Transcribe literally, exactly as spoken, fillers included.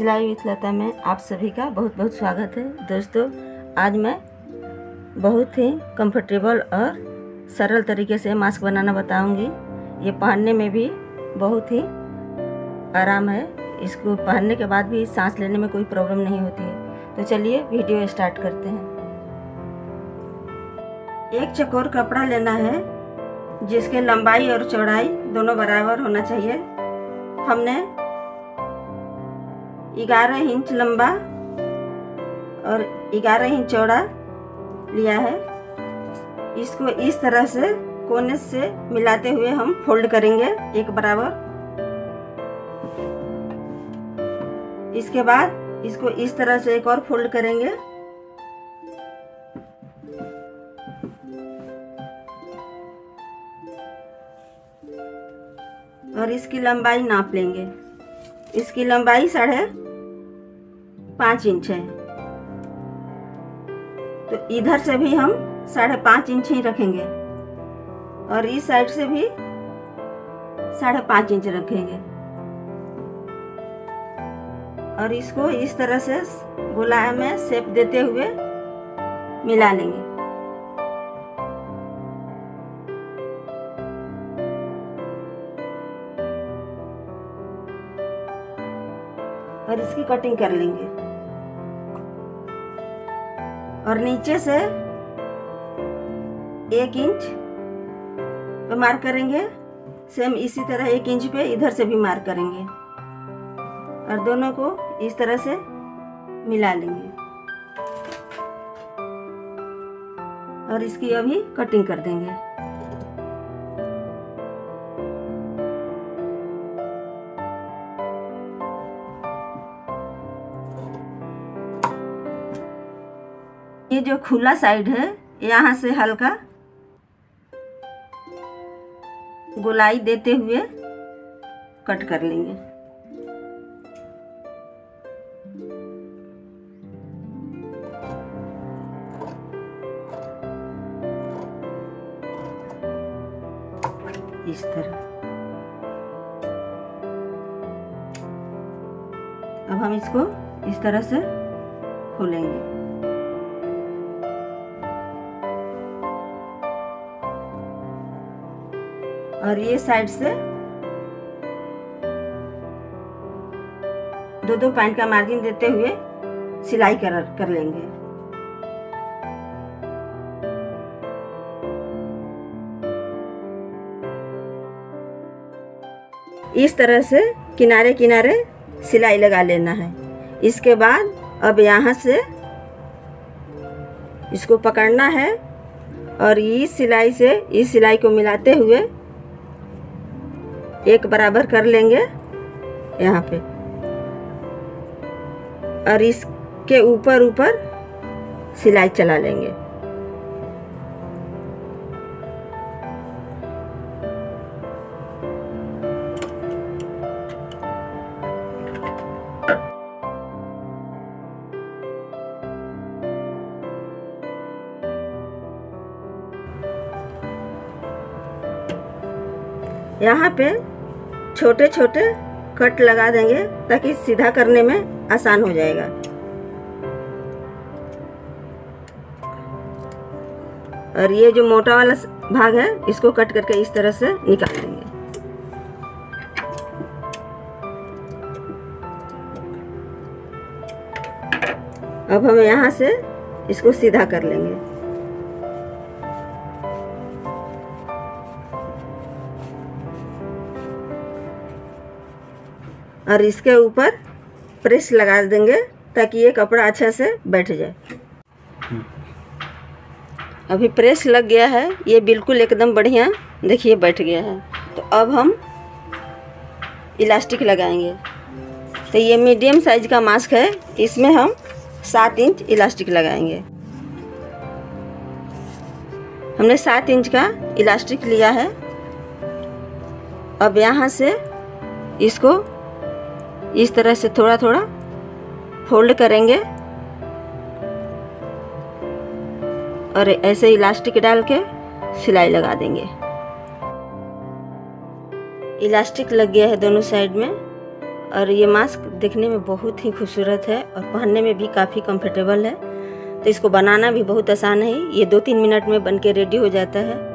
सिलाई विथ लता में आप सभी का बहुत बहुत स्वागत है। दोस्तों, आज मैं बहुत ही कंफर्टेबल और सरल तरीके से मास्क बनाना बताऊंगी। ये पहनने में भी बहुत ही आराम है। इसको पहनने के बाद भी सांस लेने में कोई प्रॉब्लम नहीं होती है। तो चलिए वीडियो स्टार्ट करते हैं। एक चकोर कपड़ा लेना है जिसके लंबाई और चौड़ाई दोनों बराबर होना चाहिए। हमने ग्यारह इंच लंबा और ग्यारह इंच चौड़ा लिया है। इसको इस तरह से कोने से मिलाते हुए हम फोल्ड करेंगे एक बराबर। इसके बाद इसको इस तरह से एक और फोल्ड करेंगे। और इसकी लंबाई नाप लेंगे। इसकी लंबाई साढ़े पाँच इंच है, तो इधर से भी हम साढ़े पाँच इंच ही रखेंगे और इस साइड से भी साढ़े पाँच इंच रखेंगे। और इसको इस तरह से गोला में शेप देते हुए मिला लेंगे। और इसकी कटिंग कर लेंगे। और नीचे से एक इंच पे मार्क करेंगे। सेम इसी तरह एक इंच पे इधर से भी मार्क करेंगे और दोनों को इस तरह से मिला लेंगे। और इसकी अभी कटिंग कर देंगे। ये जो खुला साइड है, यहाँ से हल्का गोलाई देते हुए कट कर लेंगे। इस तरह। अब हम इसको इस तरह से खोलेंगे। और ये साइड से दो दो पॉइंट का मार्जिन देते हुए सिलाई कर कर लेंगे। इस तरह से किनारे किनारे सिलाई लगा लेना है। इसके बाद अब यहाँ से इसको पकड़ना है और इस सिलाई से इस सिलाई को मिलाते हुए एक बराबर कर लेंगे यहाँ पे। और इसके ऊपर ऊपर सिलाई चला लेंगे। यहाँ पे छोटे छोटे कट लगा देंगे ताकि सीधा करने में आसान हो जाएगा। और ये जो मोटा वाला भाग है इसको कट करके इस तरह से निकाल देंगे। अब हम यहाँ से इसको सीधा कर लेंगे। और इसके ऊपर प्रेस लगा देंगे ताकि ये कपड़ा अच्छा से बैठ जाए। अभी प्रेस लग गया है, ये बिल्कुल एकदम बढ़िया देखिए बैठ गया है। तो अब हम इलास्टिक लगाएंगे। तो ये मीडियम साइज का मास्क है, इसमें हम सात इंच इलास्टिक लगाएंगे। हमने सात इंच का इलास्टिक लिया है। अब यहाँ से इसको इस तरह से थोड़ा थोड़ा फोल्ड करेंगे और ऐसे इलास्टिक डाल के सिलाई लगा देंगे। इलास्टिक लग गया है दोनों साइड में। और ये मास्क देखने में बहुत ही खूबसूरत है और पहनने में भी काफ़ी कंफर्टेबल है। तो इसको बनाना भी बहुत आसान है। ये दो तीन मिनट में बन के रेडी हो जाता है।